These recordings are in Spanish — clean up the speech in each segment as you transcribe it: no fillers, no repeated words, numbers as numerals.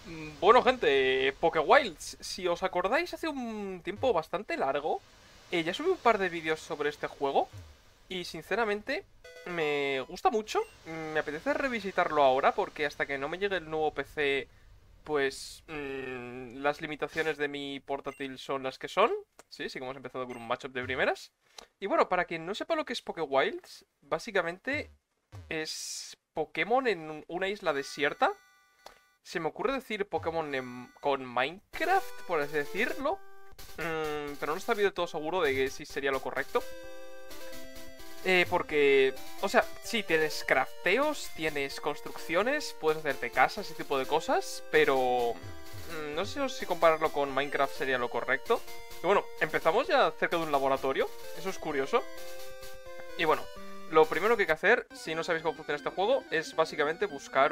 Bueno, gente, Pokewilds, si os acordáis, hace un tiempo bastante largo, ya subí un par de vídeos sobre este juego y sinceramente me gusta mucho. Me apetece revisitarlo ahora porque hasta que no me llegue el nuevo PC, pues las limitaciones de mi portátil son las que son. Sí, sí que hemos empezado con un matchup de primeras. Y bueno, para quien no sepa lo que es Pokewilds, básicamente es Pokémon en una isla desierta. Se me ocurre decir Pokémon con Minecraft, por así decirlo. Pero no estoy del todo seguro de que sí sería lo correcto. Porque, o sea, sí, tienes crafteos, tienes construcciones, puedes hacerte casas, ese tipo de cosas, pero no sé si compararlo con Minecraft sería lo correcto. Y bueno, empezamos ya cerca de un laboratorio, eso es curioso. Y bueno, lo primero que hay que hacer, si no sabéis cómo funciona este juego, es básicamente buscar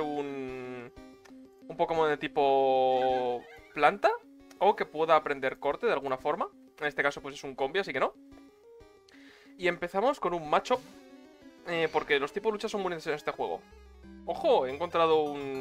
un Pokémon de tipo planta o que pueda aprender corte de alguna forma. En este caso pues es un combi, así que no. Y empezamos con un macho, porque los tipos de lucha son muy necesarios en este juego. Ojo, he encontrado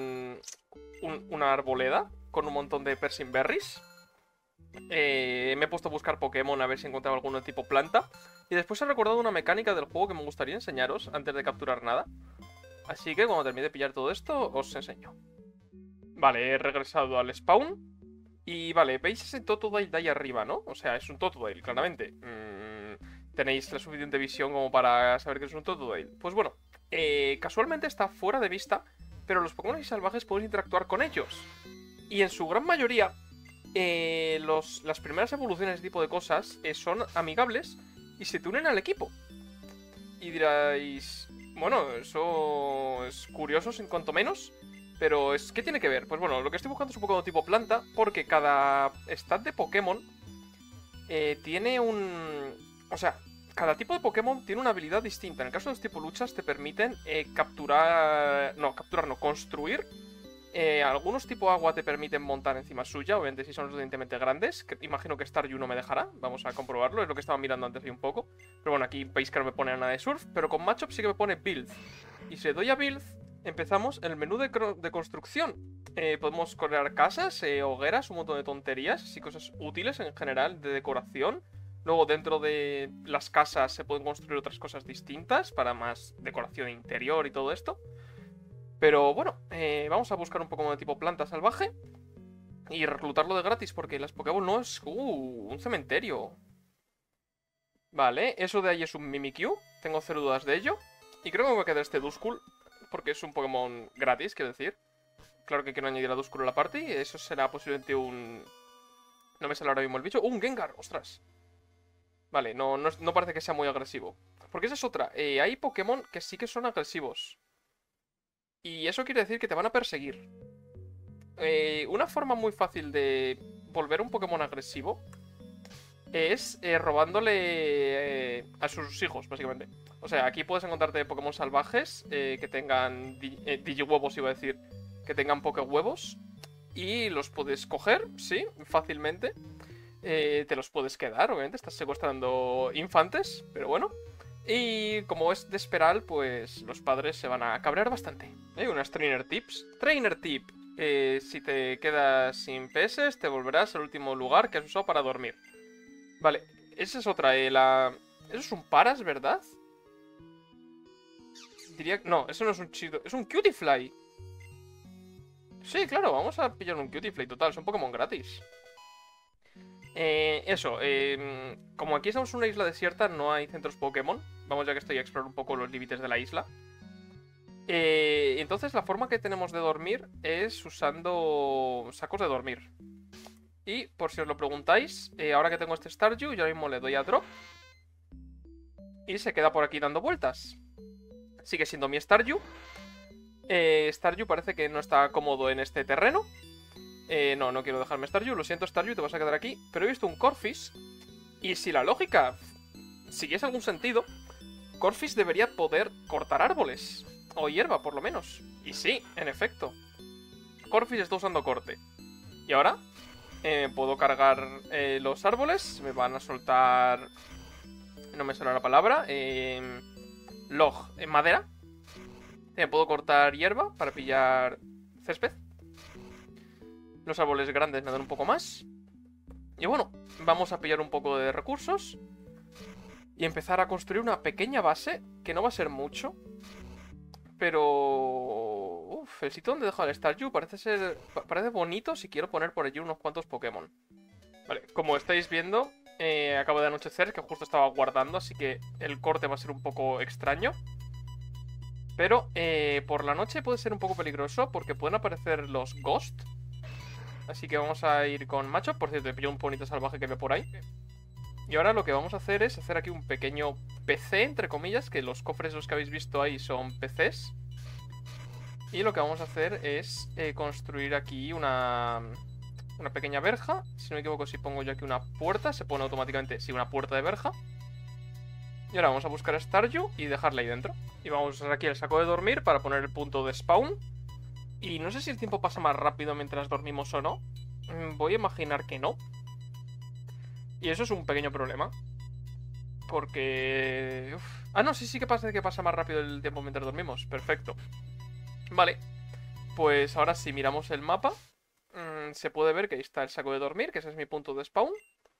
una arboleda con un montón de Persian Berries. Me he puesto a buscar Pokémon a ver si he encontrado alguno de tipo planta. Y después he recordado una mecánica del juego que me gustaría enseñaros antes de capturar nada. Así que cuando termine de pillar todo esto, os enseño. Vale, he regresado al spawn. Y vale, veis ese Totodile de ahí arriba, ¿no? O sea, es un Totodile, claramente. Tenéis la suficiente visión como para saber que es un Totodile. Pues bueno, casualmente está fuera de vista, pero los Pokémon salvajes pueden interactuar con ellos. Y en su gran mayoría, las primeras evoluciones de este tipo de cosas son amigables y se te unen al equipo. Y diréis, bueno, eso es curioso en cuanto menos. Pero ¿qué tiene que ver? Pues bueno, lo que estoy buscando es un Pokémon tipo planta, porque cada stat de Pokémon tiene un... O sea, cada tipo de Pokémon tiene una habilidad distinta. En el caso de los tipo luchas te permiten capturar... No, capturar no, construir. Algunos tipo agua te permiten montar encima suya, obviamente si son lo suficientemente grandes. Imagino que Staryu no me dejará, vamos a comprobarlo, es lo que estaba mirando antes ahí un poco. Pero bueno, aquí veis que no me pone nada de surf, pero con Machop sí que me pone build. Y si le doy a build, empezamos el menú de construcción. Podemos crear casas, hogueras, un montón de tonterías y cosas útiles en general de decoración. Luego dentro de las casas se pueden construir otras cosas distintas para más decoración interior y todo esto. Pero bueno, vamos a buscar un Pokémon de tipo planta salvaje y reclutarlo de gratis porque las Pokéball no es... un cementerio. Vale, eso de ahí es un Mimikyu, tengo cero dudas de ello. Y creo que me voy a quedar este Duskull porque es un Pokémon gratis, quiero decir. Claro que quiero añadir a Duskull a la party, eso será posiblemente un... No me sale ahora mismo el bicho. ¡Un Gengar! ¡Ostras! Vale, no parece que sea muy agresivo. Porque esa es otra, hay Pokémon que sí que son agresivos. Y eso quiere decir que te van a perseguir. Una forma muy fácil de volver un Pokémon agresivo es robándole a sus hijos, básicamente. O sea, aquí puedes encontrarte Pokémon salvajes que tengan Digihuevos, iba a decir, que tengan Pokéhuevos. Y los puedes coger, sí, fácilmente. Te los puedes quedar, obviamente, estás secuestrando infantes, pero bueno. Y como es de esperar, pues los padres se van a cabrear bastante. Hay unas Trainer Tips. Trainer Tip. Si te quedas sin PS, te volverás al último lugar que has usado para dormir. Vale, esa es otra. Eso es un Paras, ¿verdad? Diría... No, eso no es un chido. Es un Cutiefly. Sí, claro, vamos a pillar un Cutiefly total. Son Pokémon gratis. Eso, como aquí estamos en una isla desierta, no hay centros Pokémon. Vamos ya que estoy a explorar un poco los límites de la isla. Entonces la forma que tenemos de dormir es usando sacos de dormir. Y por si os lo preguntáis, ahora que tengo este Staryu, yo mismo le doy a drop. Y se queda por aquí dando vueltas. Sigue siendo mi Staryu. Staryu parece que no está cómodo en este terreno. No quiero dejarme Staryu. Lo siento, Staryu, te vas a quedar aquí. Pero he visto un Corphish. Y si la lógica siguiese algún sentido, Corphish debería poder cortar árboles. O hierba, por lo menos. Y sí, en efecto. Corphish está usando corte. Y ahora puedo cargar los árboles. Me van a soltar... No me suena la palabra. Log en madera. Puedo cortar hierba para pillar césped. Los árboles grandes me dan un poco más. Y bueno, vamos a pillar un poco de recursos y empezar a construir una pequeña base, que no va a ser mucho. Pero... Uf, el sitio donde he dejado el Staryu parece bonito si quiero poner por allí unos cuantos Pokémon. Vale, como estáis viendo, acabo de anochecer, que justo estaba guardando, así que el corte va a ser un poco extraño. Pero por la noche puede ser un poco peligroso porque pueden aparecer los Ghost. Así que vamos a ir con Macho. Por cierto, he pillado un bonito salvaje que ve por ahí. Y ahora lo que vamos a hacer es hacer aquí un pequeño PC, entre comillas, que los cofres los que habéis visto ahí son PCs. Y lo que vamos a hacer es construir aquí una pequeña verja. Si no me equivoco, si pongo yo aquí una puerta, se pone automáticamente, sí, una puerta de verja. Y ahora vamos a buscar a Staryu y dejarla ahí dentro. Y vamos a usar aquí el saco de dormir para poner el punto de spawn. Y no sé si el tiempo pasa más rápido mientras dormimos o no. Voy a imaginar que no. Y eso es un pequeño problema. Porque... uf. Ah, no, sí que pasa más rápido el tiempo mientras dormimos. Perfecto. Vale. Pues ahora si miramos el mapa, se puede ver que ahí está el saco de dormir, que ese es mi punto de spawn.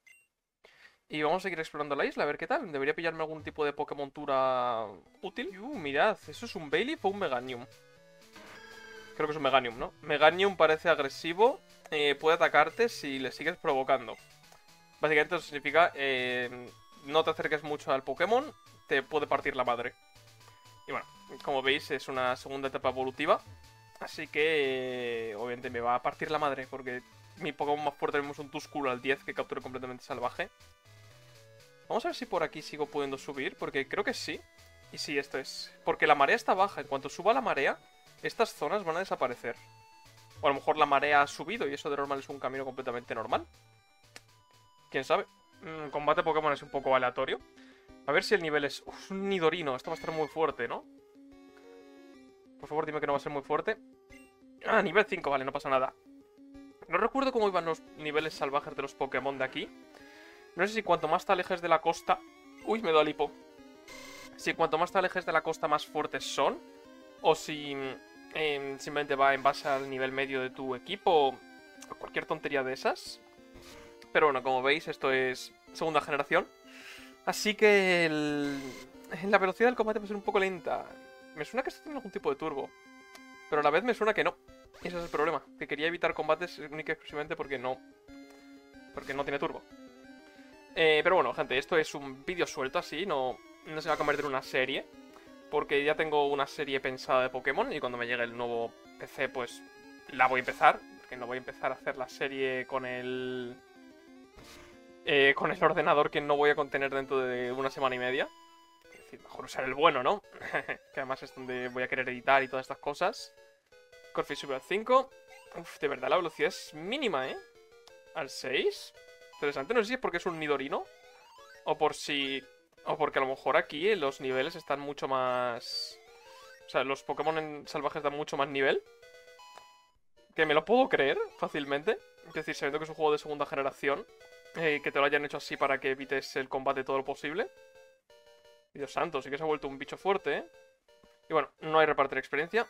Y vamos a seguir explorando la isla, a ver qué tal. Debería pillarme algún tipo de Pokémontura útil. Mirad, ¿eso es un Bayleef o un Meganium? Creo que es un Meganium, ¿no? Meganium parece agresivo. Puede atacarte si le sigues provocando. Básicamente eso significa no te acerques mucho al Pokémon, te puede partir la madre. Y bueno, como veis es una segunda etapa evolutiva. Así que obviamente me va a partir la madre porque mi Pokémon más fuerte es un Tusculo al 10 que captura completamente salvaje. Vamos a ver si por aquí sigo pudiendo subir, porque creo que sí. Y sí, esto es. Porque la marea está baja. En cuanto suba la marea, estas zonas van a desaparecer. O a lo mejor la marea ha subido y eso de normal es un camino completamente normal. ¿Quién sabe? Combate Pokémon es un poco aleatorio. A ver si el nivel es... Uf, un Nidorino. Esto va a estar muy fuerte, ¿no? Por favor, dime que no va a ser muy fuerte. Ah, nivel 5, vale, no pasa nada. No recuerdo cómo iban los niveles salvajes de los Pokémon de aquí. No sé si cuanto más te alejes de la costa... Uy, me da hipo. Si cuanto más te alejes de la costa más fuertes son. O si simplemente va en base al nivel medio de tu equipo. O cualquier tontería de esas. Pero bueno, como veis, esto es segunda generación. Así que la velocidad del combate va a ser un poco lenta. Me suena que esto tiene algún tipo de turbo. Pero a la vez me suena que no. Ese es el problema. Que quería evitar combates única y exclusivamente porque no tiene turbo. Pero bueno, gente, esto es un vídeo suelto así. No se va a convertir en una serie. Porque ya tengo una serie pensada de Pokémon. Y cuando me llegue el nuevo PC, pues la voy a empezar. Porque no voy a empezar a hacer la serie con el ordenador que no voy a contener dentro de una semana y media. Es decir, mejor usar el bueno, ¿no? Que además es donde voy a querer editar y todas estas cosas. Corphi sube al 5. Uf, de verdad la velocidad es mínima, ¿eh? Al 6. Interesante, no sé si es porque es un Nidorino. O porque a lo mejor aquí los niveles están mucho más... O sea, los Pokémon salvajes dan mucho más nivel. Que me lo puedo creer fácilmente. Es decir, sabiendo que es un juego de segunda generación. Que te lo hayan hecho así para que evites el combate todo lo posible. Dios santo, sí que se ha vuelto un bicho fuerte, ¿eh? Y bueno, no hay repartir experiencia.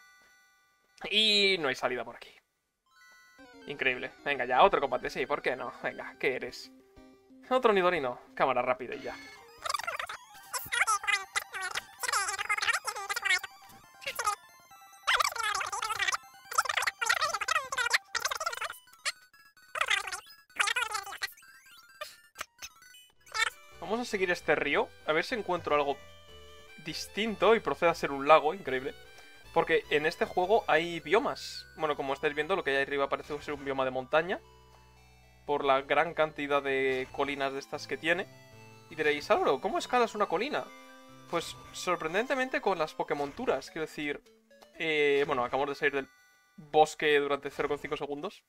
Y no hay salida por aquí. Increíble. Venga ya, otro combate, sí, ¿por qué no? Venga, ¿qué eres? Otro Nidorino. Cámara rápida y ya. Vamos a seguir este río, a ver si encuentro algo distinto y procede a ser un lago, increíble. Porque en este juego hay biomas. Bueno, como estáis viendo, lo que hay ahí arriba parece ser un bioma de montaña. Por la gran cantidad de colinas de estas que tiene. Y diréis, Álvaro, ¿cómo escalas una colina? Pues sorprendentemente con las Pokémonturas, quiero decir... bueno, acabamos de salir del bosque durante 0,5 segundos.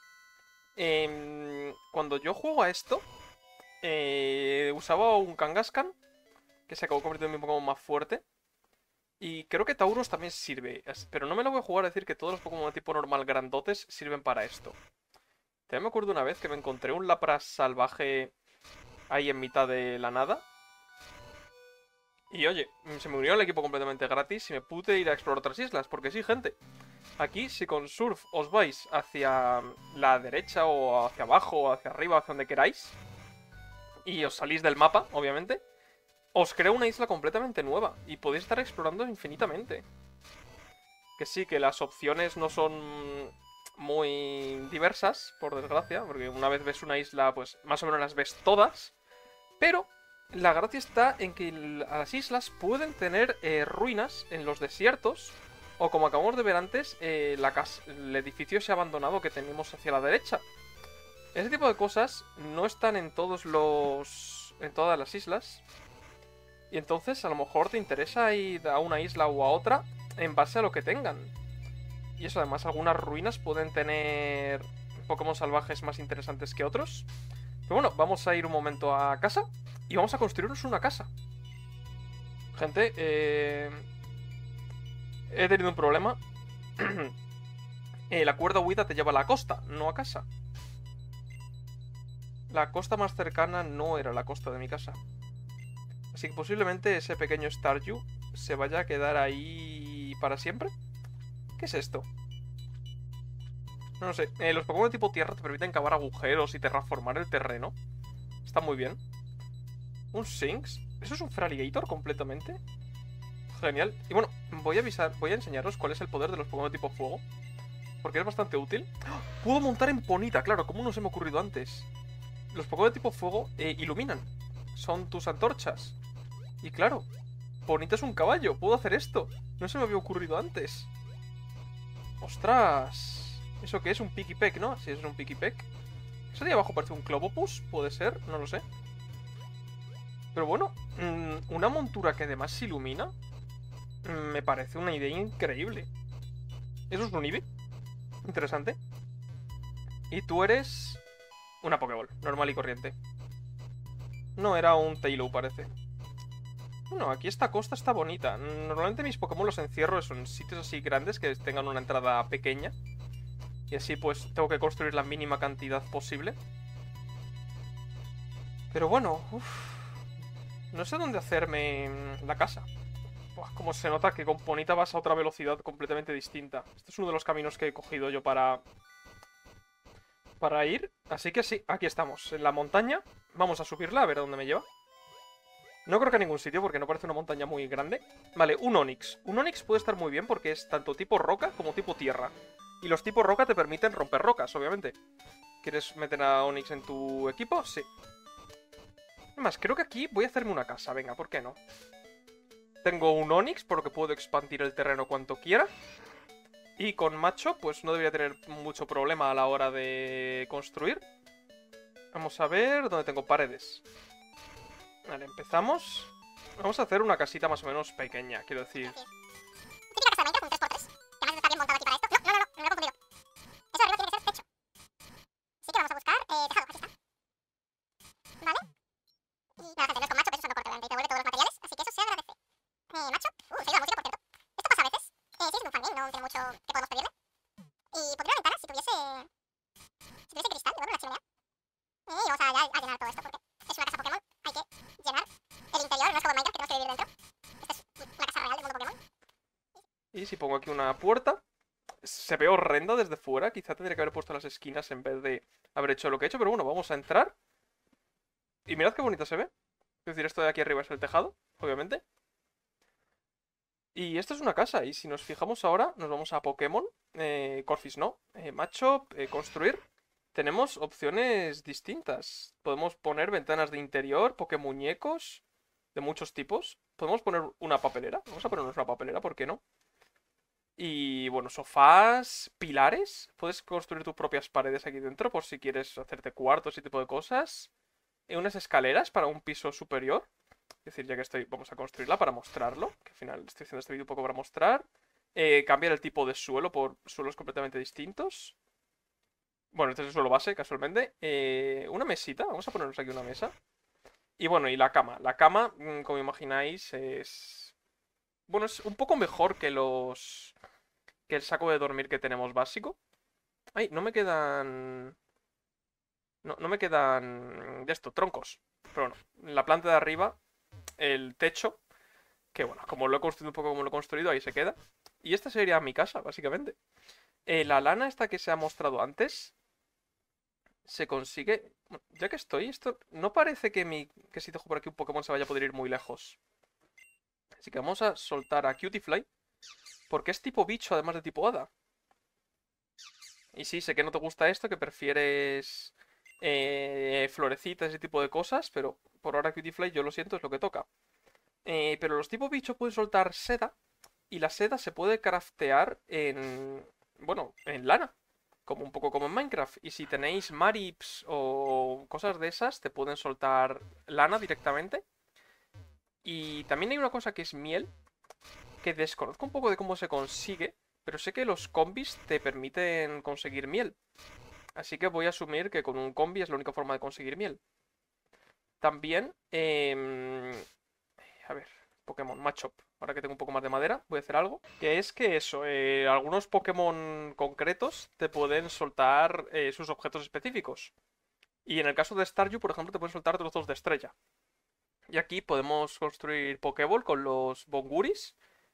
Cuando yo juego a esto... usaba un Kangaskhan, que se acabó convirtiendo en mi Pokémon más fuerte. Y creo que Tauros también sirve, pero no me lo voy a jugar a decir que todos los Pokémon de tipo normal grandotes sirven para esto. También me acuerdo una vez que me encontré un Lapras salvaje ahí en mitad de la nada. Y oye, se me unió al equipo completamente gratis y me pude ir a explorar otras islas, porque sí, gente. Aquí, si con Surf os vais hacia la derecha o hacia abajo o hacia arriba, hacia donde queráis, y os salís del mapa, obviamente, os crea una isla completamente nueva y podéis estar explorando infinitamente. Que sí, que las opciones no son muy diversas, por desgracia, porque una vez ves una isla, pues más o menos las ves todas, pero la gracia está en que las islas pueden tener ruinas en los desiertos, o como acabamos de ver antes, el edificio ese abandonado que tenemos hacia la derecha. Ese tipo de cosas no están en en todas las islas. Y entonces a lo mejor te interesa ir a una isla o a otra en base a lo que tengan. Y eso, además, algunas ruinas pueden tener Pokémon salvajes más interesantes que otros. Pero bueno, vamos a ir un momento a casa y vamos a construirnos una casa. Gente, he tenido un problema. La cuerda huida te lleva a la costa, no a casa. La costa más cercana no era la costa de mi casa. Así que posiblemente ese pequeño Staryu se vaya a quedar ahí para siempre. ¿Qué es esto? No sé, los Pokémon de tipo tierra te permiten cavar agujeros y terraformar el terreno. Está muy bien. ¿Un Sinx? ¿Eso es un Feraligator completamente? Genial. Y bueno, voy a enseñaros cuál es el poder de los Pokémon de tipo fuego. Porque es bastante útil. ¡Ah! Puedo montar en Ponita, claro, ¿cómo no se me ha ocurrido antes? Los Pokémon de tipo fuego iluminan. Son tus antorchas. Y claro, Ponita es un caballo, puedo hacer esto. No se me había ocurrido antes. ¡Ostras! ¿Eso qué es? Un Pikipek, ¿no? Si es un Pikipek. ¿Eso de abajo parece un Clovopus? Puede ser, no lo sé. Pero bueno, una montura que además se ilumina me parece una idea increíble. ¿Eso es un Eevee? Interesante. Y tú eres una Pokéball, normal y corriente. No, era un Taillow, parece. Bueno, aquí esta costa está bonita. Normalmente mis Pokémon los encierro en sitios así grandes que tengan una entrada pequeña. Y así pues tengo que construir la mínima cantidad posible. Pero bueno, no sé dónde hacerme la casa. Buah, como se nota que con Ponita vas a otra velocidad completamente distinta. Este es uno de los caminos que he cogido yo para ir. Así que sí, aquí estamos, en la montaña. Vamos a subirla a ver a dónde me lleva. No creo que a ningún sitio porque no parece una montaña muy grande. Vale, un Onix. Un Onix puede estar muy bien porque es tanto tipo roca como tipo tierra. Y los tipos roca te permiten romper rocas, obviamente. ¿Quieres meter a Onix en tu equipo? Sí. Además, creo que aquí voy a hacerme una casa. Venga, ¿por qué no? Tengo un Onix, por lo que puedo expandir el terreno cuanto quiera. Y con Macho, pues no debería tener mucho problema a la hora de construir. Vamos a ver dónde tengo paredes. Vale, empezamos. Vamos a hacer una casita más o menos pequeña, quiero decir. Típica casa de Minecraft, un 3x3. Que además está bien montado aquí para esto. No, no, no, me lo he confundido. Eso de arriba tiene que ser techo. Así que vamos a buscar tejado, aquí está. ¿Vale? Y nada, gente, no es con macho, pero eso no corta, obviamente, y te devuelve todos los materiales, así que eso se agradece. Macho. Se ha ido la música, por cierto. Esto pasa a veces. Sigue siendo un fanmade, no tiene mucho que podemos pedirle. Y pondría una ventana si tuviese cristal, bueno, una chimenea. Y vamos a llenar todo esto, porque es una casa Pokémon. Hay que llenar el interior, no es como en Minecraft, que tenemos que vivir dentro. Esta es la casa real del mundo Pokémon. Y si pongo aquí una puerta, se ve horrenda desde fuera. Quizá tendría que haber puesto las esquinas en vez de haber hecho lo que he hecho. Pero bueno, vamos a entrar. Y mirad qué bonita se ve. Es decir, esto de aquí arriba es el tejado, obviamente. Y esto es una casa. Y si nos fijamos ahora, nos vamos a Pokémon. Corfis no. Macho, construir. Tenemos opciones distintas. Podemos poner ventanas de interior, Pokémuñecos de muchos tipos. Podemos poner una papelera. Vamos a ponernos una papelera, ¿por qué no? Y bueno, sofás, pilares. Puedes construir tus propias paredes aquí dentro por si quieres hacerte cuartos, ese tipo de cosas. Unas escaleras para un piso superior. Es decir, ya que estoy, vamos a construirla para mostrarlo. Que al final estoy haciendo este vídeo un poco para mostrar. Cambiar el tipo de suelo por suelos completamente distintos. Bueno, este es el suelo base, casualmente. Una mesita, vamos a ponernos aquí una mesa. Y bueno, y la cama. La cama, como imagináis, es... Bueno, es un poco mejor que que el saco de dormir que tenemos básico. Ay, no me quedan... No me quedan... De esto, troncos. Pero bueno, la planta de arriba, el techo, Que bueno, como lo he construido un poco como lo he construido, ahí se queda. Y esta sería mi casa, básicamente. La lana esta que se ha mostrado antes se consigue... Bueno, ya que estoy, esto no parece que si dejo por aquí un Pokémon se vaya a poder ir muy lejos. Así que vamos a soltar a Cutiefly, porque es tipo bicho además de tipo hada. Y sí, sé que no te gusta esto, que prefieres florecitas, ese tipo de cosas, pero por ahora Cutiefly, yo lo siento, es lo que toca. Pero los tipo bicho pueden soltar seda, y la seda se puede craftear en... bueno, en lana. Como un poco como en Minecraft. Y si tenéis Marips o cosas de esas, te pueden soltar lana directamente. Y también hay una cosa que es miel, que desconozco un poco de cómo se consigue, pero sé que los combis te permiten conseguir miel. Así que voy a asumir que con un combi es la única forma de conseguir miel. También, a ver, Pokémon Machop. Ahora que tengo un poco más de madera, voy a hacer algo. Que es que eso, algunos Pokémon concretos te pueden soltar sus objetos específicos. Y en el caso de Staryu, por ejemplo, te pueden soltar trozos de estrella. Y aquí podemos construir Pokéball con los Bonguris.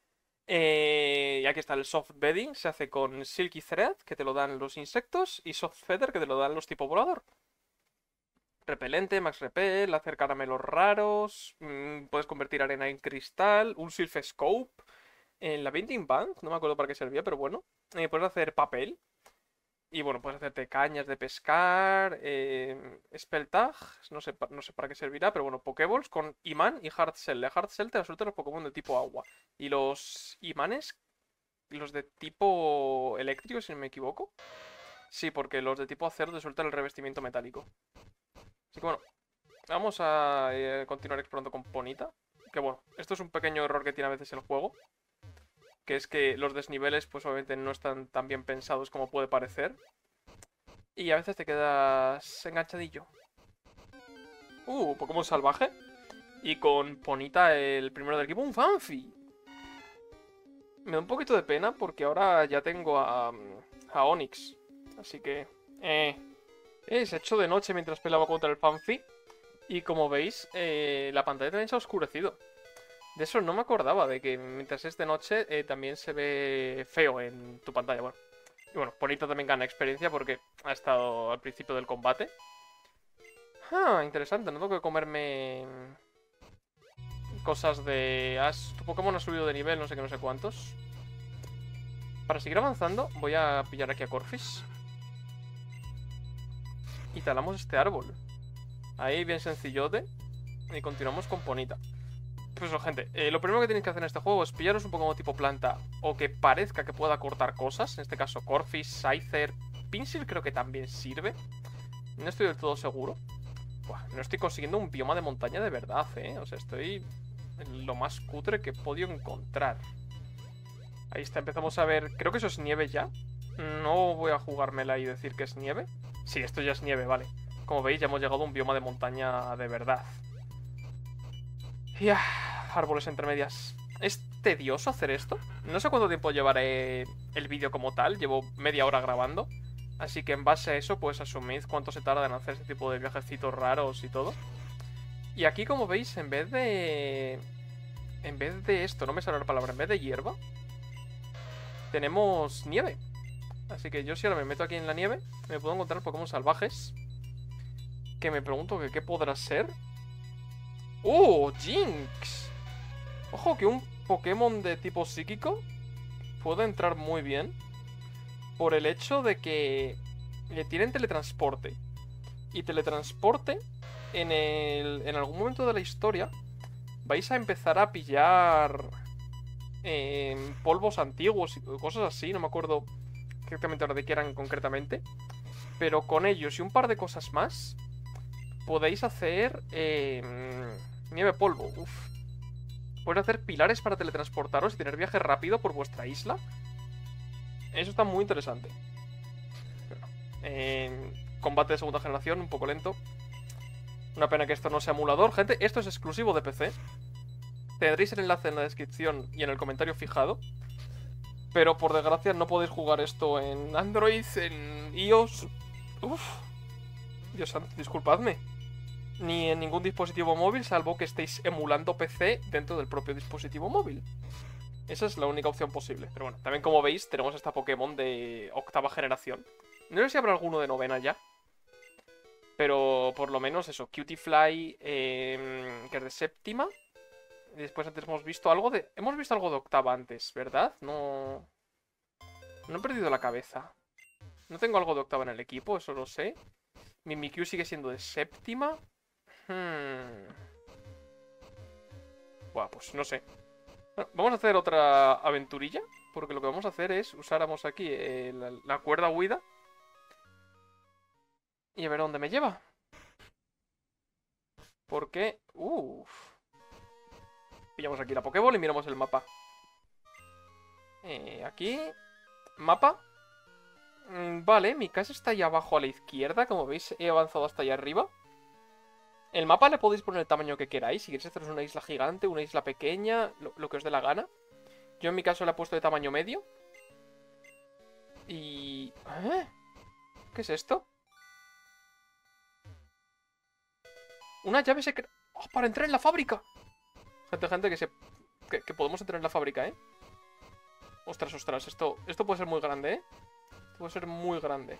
Y aquí está el Soft Bedding, se hace con Silky Thread, que te lo dan los insectos, y Soft Feather, que te lo dan los tipo volador. Repelente, Max Repel, hacer caramelos raros, puedes convertir arena en cristal, un Sylph Scope, en la Binding Band, no me acuerdo para qué servía, pero bueno. Puedes hacer papel, y bueno, puedes hacerte cañas de pescar, Spell Tag, no sé para qué servirá, pero bueno, Pokéballs con imán y Hard Shell. La Hard Shell te la suelta los Pokémon de tipo agua. Y los imanes, los de tipo eléctrico, si no me equivoco. Sí, porque los de tipo acero te sueltan el revestimiento metálico. Así que bueno, vamos a continuar explorando con Ponita. Que bueno, esto es un pequeño error que tiene a veces el juego. Que es que los desniveles pues obviamente no están tan bien pensados como puede parecer. Y a veces te quedas enganchadillo. Pokémon salvaje. Y con Ponita, el primero del equipo, un Fanfi. Me da un poquito de pena porque ahora ya tengo a Onix. Así que... se ha hecho de noche mientras peleaba contra el Fanfi. Y como veis, la pantalla también se ha oscurecido. De eso no me acordaba, de que mientras es de noche también se ve feo en tu pantalla. Bueno, y bueno, Ponita también gana experiencia porque ha estado al principio del combate. Interesante, no tengo que comerme cosas de... tu Pokémon ha subido de nivel, no sé qué, no sé cuántos. Para seguir avanzando, voy a pillar aquí a Corphis. Y talamos este árbol. Ahí, bien sencillote. Y continuamos con Ponita. Pues eso, gente, lo primero que tenéis que hacer en este juego es pillaros un Pokémon tipo planta o que parezca que pueda cortar cosas. En este caso, Corphis, Scyther, Pinsir creo que también sirve. No estoy del todo seguro. Buah, no estoy consiguiendo un bioma de montaña de verdad, O sea, estoy en lo más cutre que he podido encontrar. Ahí está, empezamos a ver... Creo que eso es nieve ya. No voy a jugármela y decir que es nieve. Sí, esto ya es nieve, vale. Como veis, ya hemos llegado a un bioma de montaña de verdad. Ya, árboles entre medias. ¿Es tedioso hacer esto? No sé cuánto tiempo llevaré el vídeo como tal. Llevo media hora grabando. Así que en base a eso, pues asumid cuánto se tarda en hacer este tipo de viajecitos raros y todo. Y aquí, como veis, en vez de esto, no me sale la palabra, en vez de hierba, tenemos nieve. Así que yo si ahora me meto aquí en la nieve, me puedo encontrar Pokémon salvajes. Que me pregunto que qué podrá ser. ¡Oh! ¡Jinx! Ojo que un Pokémon de tipo psíquico puede entrar muy bien por el hecho de que tienen teletransporte. Y teletransporte, en algún momento de la historia, vais a empezar a pillar polvos antiguos y cosas así. No me acuerdo exactamente ahora de qué eran concretamente. Pero con ellos y un par de cosas más, podéis hacer nieve polvo. Uf. Podéis hacer pilares para teletransportaros y tener viaje rápido por vuestra isla. Eso está muy interesante. Combate de segunda generación, un poco lento. Una pena que esto no sea emulador. Gente, esto es exclusivo de PC. Tendréis el enlace en la descripción y en el comentario fijado. Pero por desgracia no podéis jugar esto en Android, en iOS. Uf. Dios santo, disculpadme. ni en ningún dispositivo móvil, salvo que estéis emulando PC dentro del propio dispositivo móvil. Esa es la única opción posible. Pero bueno, también como veis, tenemos esta Pokémon de octava generación. No sé si habrá alguno de novena ya. Pero por lo menos eso, Cutiefly, que es de séptima. Y después antes hemos visto algo de... Hemos visto algo de octava antes, ¿verdad? No... No he perdido la cabeza. No tengo algo de octava en el equipo, eso lo sé. Mimikyu sigue siendo de séptima. Buah, pues no sé. Bueno, vamos a hacer otra aventurilla. Porque lo que vamos a hacer es usáramos aquí la cuerda huida. Y a ver dónde me lleva. Porque... Pillamos aquí la Pokéball y miramos el mapa. Aquí... Mapa. Vale, mi casa está ahí abajo a la izquierda. Como veis, he avanzado hasta allá arriba. El mapa le podéis poner el tamaño que queráis. Si queréis haceros una isla gigante, una isla pequeña, lo que os dé la gana. Yo en mi caso le he puesto de tamaño medio. Y... ¿Qué es esto? Una llave secreta... ¡Oh, para entrar en la fábrica! Gente, que podemos entrar en la fábrica, ¿eh? Ostras, ostras, esto puede ser muy grande, ¿eh? Esto puede ser muy grande.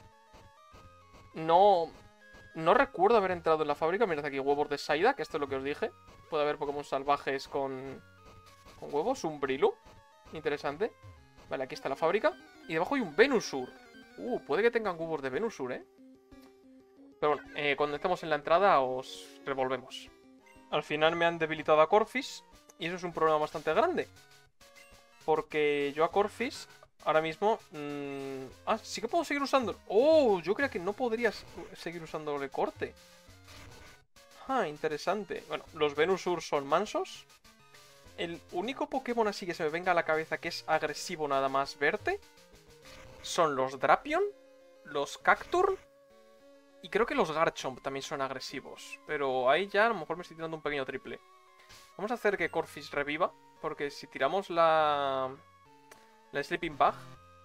No recuerdo haber entrado en la fábrica. Mirad aquí, huevos de Saida, que esto es lo que os dije. Puede haber Pokémon salvajes con huevos. Un Brilu. Interesante. Vale, aquí está la fábrica. Y debajo hay un Venusaur. Puede que tengan huevos de Venusaur, ¿eh? Pero bueno, cuando estemos en la entrada os revolvemos. Al final me han debilitado a Corphis. Y eso es un problema bastante grande. Porque yo a Corphis ahora mismo... sí que puedo seguir usando... Yo creía que no podrías seguir usando el corte. Interesante. Bueno, los Venusaur son mansos. El único Pokémon así que se me venga a la cabeza que es agresivo nada más verte son los Drapion, los Cacturne y creo que los Garchomp también son agresivos. Pero ahí ya a lo mejor me estoy tirando un pequeño triple. Vamos a hacer que Corphis reviva, porque si tiramos la Sleeping Bag...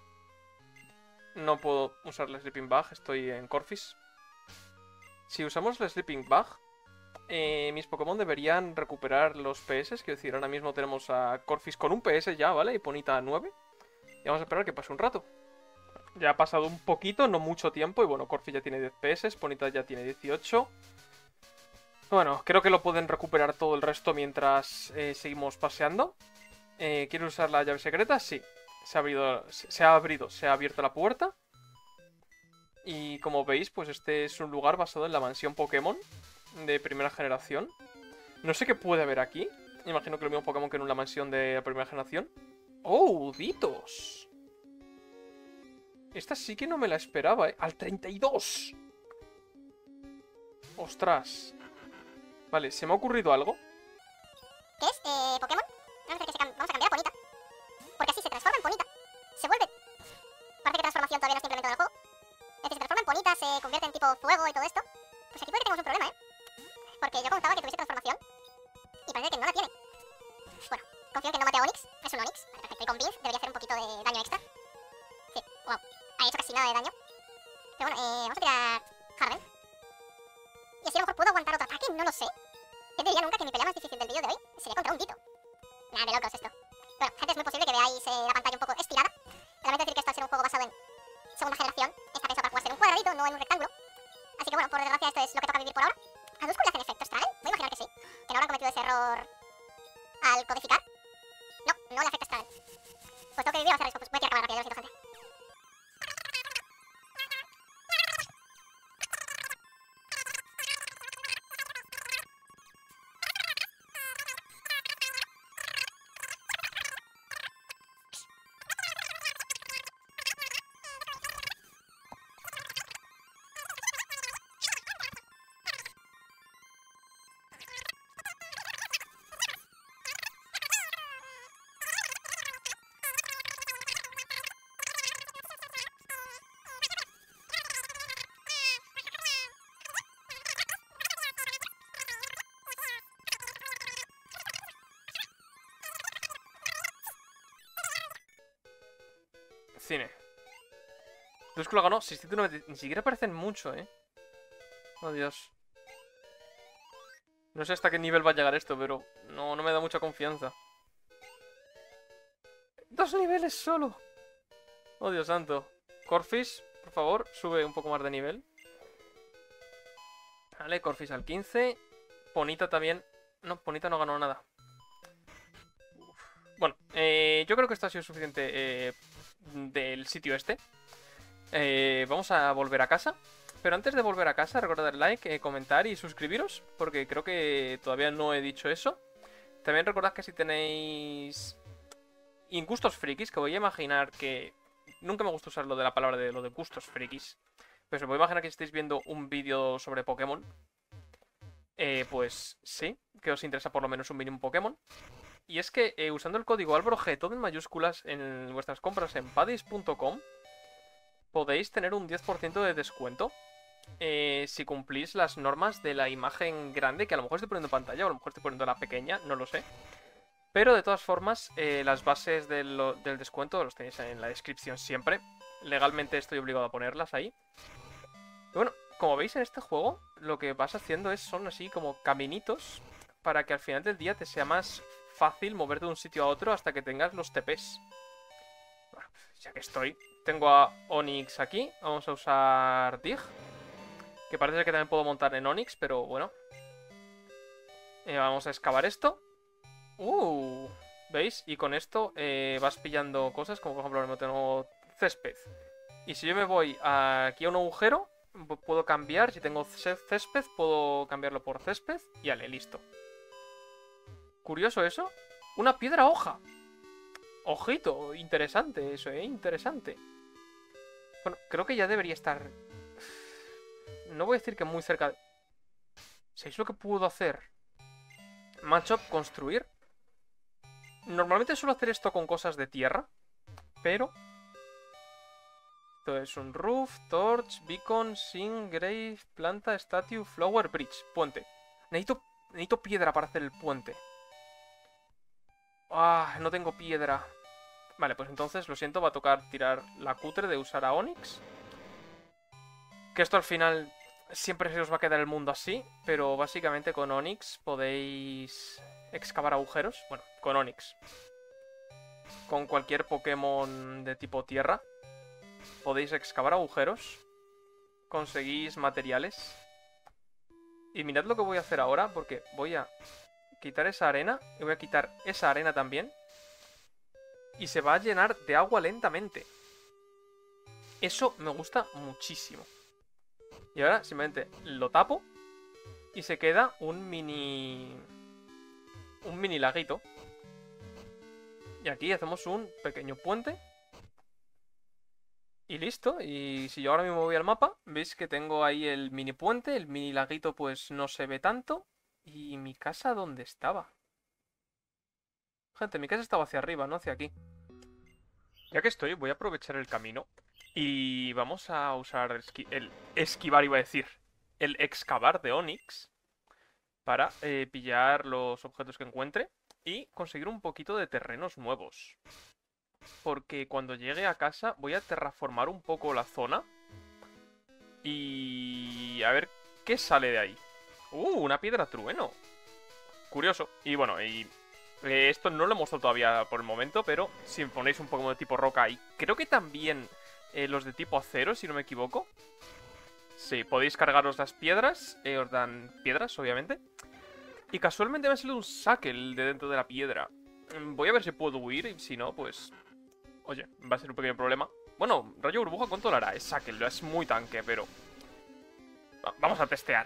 No puedo usar la Sleeping Bag, estoy en Corphis. Si usamos la Sleeping Bag, mis Pokémon deberían recuperar los PS. Quiero decir, ahora mismo tenemos a Corphis con un PS ya, ¿vale? Y Ponyta 9. Y vamos a esperar que pase un rato. Ya ha pasado un poquito, no mucho tiempo. Y bueno, Corphis ya tiene 10 PS, Ponyta ya tiene 18. Bueno, creo que lo pueden recuperar todo el resto mientras seguimos paseando. ¿Quiero usar la llave secreta? Sí. Se ha abierto la puerta. Y como veis, pues este es un lugar basado en la mansión Pokémon de primera generación. No sé qué puede haber aquí. Imagino que lo mismo Pokémon que en una mansión de la primera generación. ¡Oh, Ditos! Esta sí que no me la esperaba, ¿eh? ¡Al 32! ¡Ostras! Vale, se me ha ocurrido algo. ¿Qué es? ¿Pokémon? Vamos a cambiar a Ponyta. Porque así se transforma en Ponyta. Se vuelve... Parece que transformación todavía no está implementada en el juego. Es decir, se transforma en Ponyta, se convierte en tipo fuego y todo esto. Pues aquí puede que tengamos un problema, ¿eh? Porque yo contaba que tuviese transformación y parece que no la tiene. Bueno, confío en que no mate a Onix. Es un Onix. Vale, perfecto. Y con Vince debería hacer un poquito de daño extra. Sí, wow. Ha hecho casi nada de daño. Pero bueno, vamos a tirar Harden. Y así a lo mejor puedo aguantar otro ataque, no lo sé. ¿Quién diría nunca que mi pelea más difícil del vídeo de hoy sería contra un Ditto? Nada, de locos esto. Bueno, gente, es muy posible que veáis la pantalla un poco estirada. Lamento decir que esto al ser un juego basado en segunda generación está pensado para jugarse en un cuadradito, no en un rectángulo. Así que bueno, por desgracia esto es lo que toca vivir por ahora. ¿A Duskull le hacen efectos Travel? Voy a imaginar que sí. Que no habrán cometido ese error al codificar. No, no le afecta Travel. Pues tengo que vivir a hacer esto. Pues voy a tirar cámara rápida, lo siento, gente. Cine. Duskull ganó 690. Ni siquiera parecen mucho, ¿eh? Oh, Dios. No sé hasta qué nivel va a llegar esto, pero no me da mucha confianza. 2 niveles solo. Oh, Dios santo. Corphis, por favor, sube un poco más de nivel. Vale, Corphis al 15. Ponita también. No, Ponita no ganó nada. Bueno, yo creo que esto ha sido suficiente del sitio este. Vamos a volver a casa. Pero antes de volver a casa, recordad dar like, comentar y suscribiros, porque creo que todavía no he dicho eso. También recordad que si tenéis gustos frikis, que voy a imaginar que... Nunca me gusta usar lo de la palabra de lo de gustos frikis. Pero voy a imaginar que estáis viendo un vídeo sobre Pokémon. Pues sí, que os interesa por lo menos un mínimo Pokémon. Y es que usando el código AlvaroG, todo en mayúsculas, en vuestras compras en paddies.com, podéis tener un 10% de descuento. Si cumplís las normas de la imagen grande, que a lo mejor estoy poniendo en pantalla, o a lo mejor estoy poniendo la pequeña, no lo sé. Pero de todas formas, las bases del descuento los tenéis en la descripción siempre. Legalmente estoy obligado a ponerlas ahí. Y bueno, como veis en este juego, lo que vas haciendo son así como caminitos para que al final del día te sea más fácil moverte de un sitio a otro hasta que tengas los TPs. Bueno, ya que estoy, tengo a Onix aquí. Vamos a usar Dig, que parece que también puedo montar en Onix, pero bueno. Vamos a excavar esto. ¿Veis? Y con esto vas pillando cosas, como por ejemplo ahora tengo césped. Y si yo me voy aquí a un agujero, puedo cambiar. Si tengo césped, puedo cambiarlo por césped. Y vale, listo. Curioso eso. Una piedra hoja. Ojito, interesante eso, interesante. Bueno, creo que ya debería estar... No voy a decir que muy cerca de... ¿Sabéis lo que puedo hacer? Matchup, construir. Normalmente suelo hacer esto con cosas de tierra, pero... Esto es un roof, torch, beacon, sing, grave, planta, statue, flower, bridge, puente. Necesito piedra para hacer el puente. Ah, no tengo piedra. Vale, pues entonces, lo siento, va a tocar tirar la cutre de usar a Onix. Que esto al final siempre se os va a quedar el mundo así, pero básicamente con Onix podéis excavar agujeros. Bueno, con Onix. Con cualquier Pokémon de tipo tierra podéis excavar agujeros. Conseguís materiales. Y mirad lo que voy a hacer ahora, porque voy a quitar esa arena y voy a quitar esa arena también. Y se va a llenar de agua lentamente. Eso me gusta muchísimo. Y ahora simplemente lo tapo y se queda un mini laguito. Y aquí hacemos un pequeño puente. Y listo. Y si yo ahora mismo voy al mapa, veis que tengo ahí el mini puente. El mini laguito pues no se ve tanto. ¿Y mi casa dónde estaba? Gente, mi casa estaba hacia arriba, no hacia aquí. Ya que estoy, voy a aprovechar el camino. Y vamos a usar el esquivar, iba a decir. El excavar de Onix. Para pillar los objetos que encuentre. Y conseguir un poquito de terrenos nuevos. Porque cuando llegue a casa voy a terraformar un poco la zona. Y... a ver qué sale de ahí. Una piedra trueno. Curioso. Y bueno, esto no lo he mostrado todavía por el momento, pero si me ponéis un Pokémon de tipo roca y creo que también los de tipo acero, si no me equivoco. Sí, podéis cargaros las piedras, os dan piedras, obviamente. Y casualmente me ha salido un Sackle de dentro de la piedra. Voy a ver si puedo huir, y si no, pues... Oye, va a ser un pequeño problema. Bueno, rayo burbuja, ¿cuánto le hará? Es Sackle, es muy tanque, pero... Vamos a testear.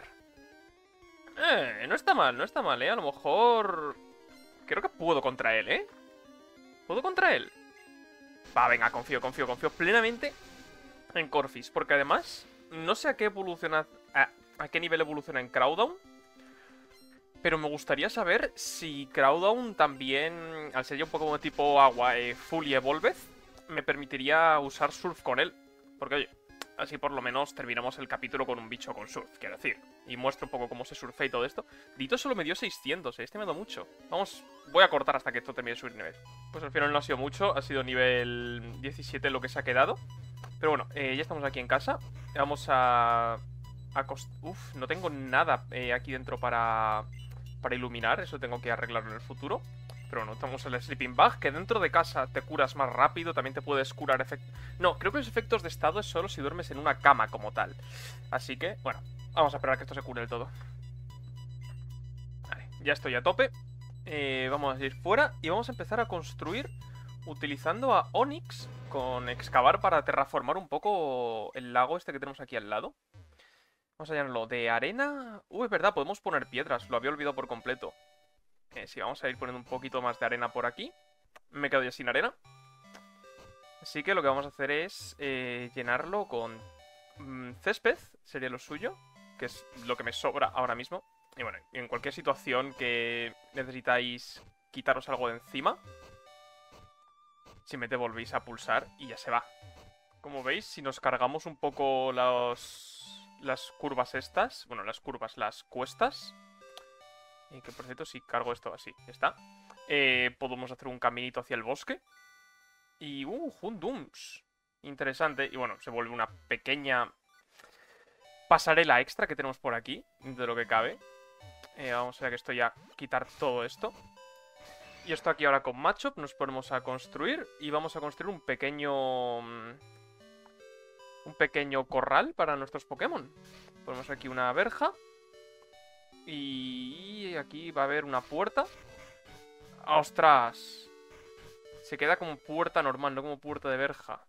No está mal, no está mal, A lo mejor... Creo que puedo contra él, ¿Puedo contra él? Va, venga, confío plenamente en Corphis. Porque además, no sé a qué evoluciona... A qué nivel evoluciona en Crawdown. Pero me gustaría saber si Crawdown también, al ser ya un poco de tipo agua, Fully Evolved, me permitiría usar Surf con él. Porque, oye, así por lo menos terminamos el capítulo con un bicho con Surf, quiero decir. Y muestro un poco cómo se surfea y todo esto. Dito solo me dio 600, este me ha dado mucho. Vamos, voy a cortar hasta que esto termine de subir nivel. Pues al final no ha sido mucho, ha sido nivel 17 lo que se ha quedado. Pero bueno, ya estamos aquí en casa. Vamos a... Uf, no tengo nada aquí dentro para para iluminar. Eso tengo que arreglarlo en el futuro. Pero bueno, tenemos el Sleeping Bag, que dentro de casa te curas más rápido. También te puedes curar efectos... No, creo que los efectos de estado es solo si duermes en una cama como tal. Así que, bueno, vamos a esperar a que esto se cure del todo. Vale, ya estoy a tope. Vamos a ir fuera y vamos a empezar a construir utilizando a Onyx con excavar para terraformar un poco el lago este que tenemos aquí al lado. Vamos a llenarlo de arena. Es verdad, podemos poner piedras, lo había olvidado por completo. Sí, vamos a ir poniendo un poquito más de arena por aquí. Me quedo ya sin arena. Así que lo que vamos a hacer es llenarlo con césped, sería lo suyo, que es lo que me sobra ahora mismo. Y bueno, en cualquier situación que necesitáis quitaros algo de encima, simplemente volvéis a pulsar y ya se va. Como veis, si nos cargamos un poco las curvas estas, bueno, las cuestas, que por cierto, si cargo esto así, ya está, podemos hacer un caminito hacia el bosque. Y, Hundums, interesante. Y bueno, se vuelve una pequeña pasarela extra que tenemos por aquí, de lo que cabe. Vamos a ver que estoy a quitar todo esto. Y esto aquí ahora con Machop nos ponemos a construir. Y vamos a construir un pequeño corral para nuestros Pokémon. Ponemos aquí una verja. Y aquí va a haber una puerta. ¡Ostras! Se queda como puerta normal, no como puerta de verja.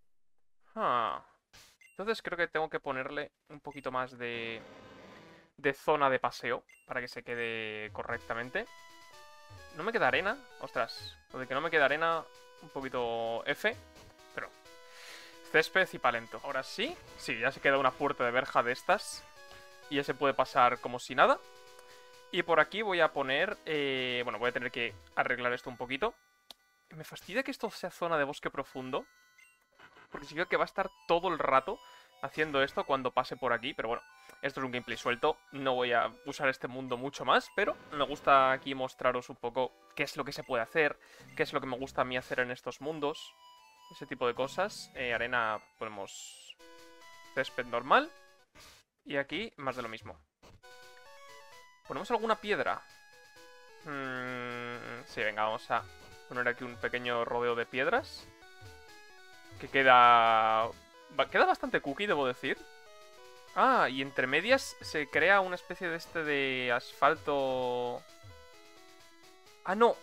Entonces creo que tengo que ponerle un poquito más de zona de paseo para que se quede correctamente. No me queda arena. Ostras, lo de que no me queda arena, un poquito F. Pero césped y palento. Ahora sí, ya se queda una puerta de verja de estas. Y ya se puede pasar como si nada. Y por aquí voy a poner... bueno, voy a tener que arreglar esto un poquito. Me fastidia que esto sea zona de bosque profundo, porque significa que va a estar todo el rato haciendo esto cuando pase por aquí. Pero bueno, esto es un gameplay suelto. No voy a usar este mundo mucho más, pero me gusta aquí mostraros un poco qué es lo que se puede hacer, qué es lo que me gusta a mí hacer en estos mundos. Ese tipo de cosas. Arena ponemos césped normal. Y aquí más de lo mismo. ¿Ponemos alguna piedra? Sí, venga, vamos a poner aquí un pequeño rodeo de piedras. Que queda bastante cookie, debo decir. Y entre medias se crea una especie de asfalto... no.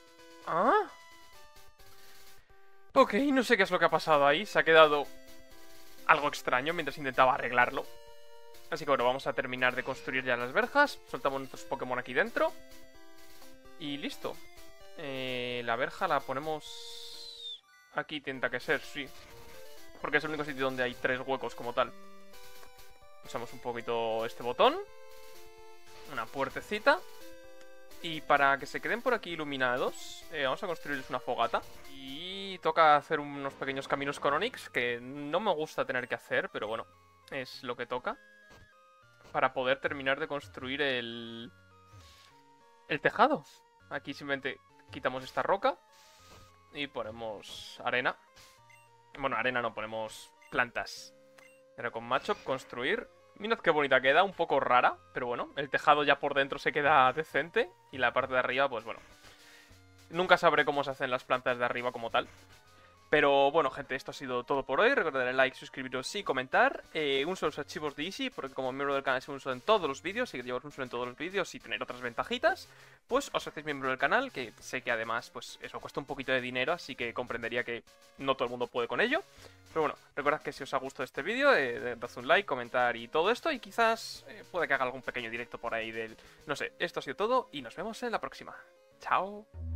Ok, no sé qué es lo que ha pasado ahí. Se ha quedado algo extraño mientras intentaba arreglarlo. Así que bueno, vamos a terminar de construir ya las verjas. Soltamos nuestros Pokémon aquí dentro. Y listo. La verja la ponemos... Aquí tiene que ser, sí. Porque es el único sitio donde hay 3 huecos como tal. Usamos un poquito este botón. Una puertecita. Y para que se queden por aquí iluminados, vamos a construirles una fogata. Y toca hacer unos pequeños caminos con Onyx, que no me gusta tener que hacer, pero bueno, es lo que toca. Para poder terminar de construir el tejado. Aquí simplemente quitamos esta roca y ponemos arena. Bueno, arena no, ponemos plantas. Ahora con Machop construir. Mirad qué bonita queda, un poco rara, pero bueno, el tejado ya por dentro se queda decente. Y la parte de arriba, pues bueno, nunca sabré cómo se hacen las plantas de arriba como tal. Pero bueno, gente, esto ha sido todo por hoy. Recordad darle like, suscribiros y comentar. Uso los archivos de Easy, porque como miembro del canal se uso en todos los vídeos. Y que llevar uso en todos los vídeos y tener otras ventajitas, pues os hacéis miembro del canal, que sé que además, pues eso cuesta un poquito de dinero, así que comprendería que no todo el mundo puede con ello. Pero bueno, recordad que si os ha gustado este vídeo, dad un like, comentar y todo esto. Y quizás puede que haga algún pequeño directo por ahí del... No sé, esto ha sido todo y nos vemos en la próxima. Chao.